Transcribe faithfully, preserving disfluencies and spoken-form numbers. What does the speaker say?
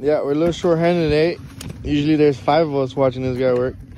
Yeah, we're a little short-handed today. Usually there's five of us watching this guy work.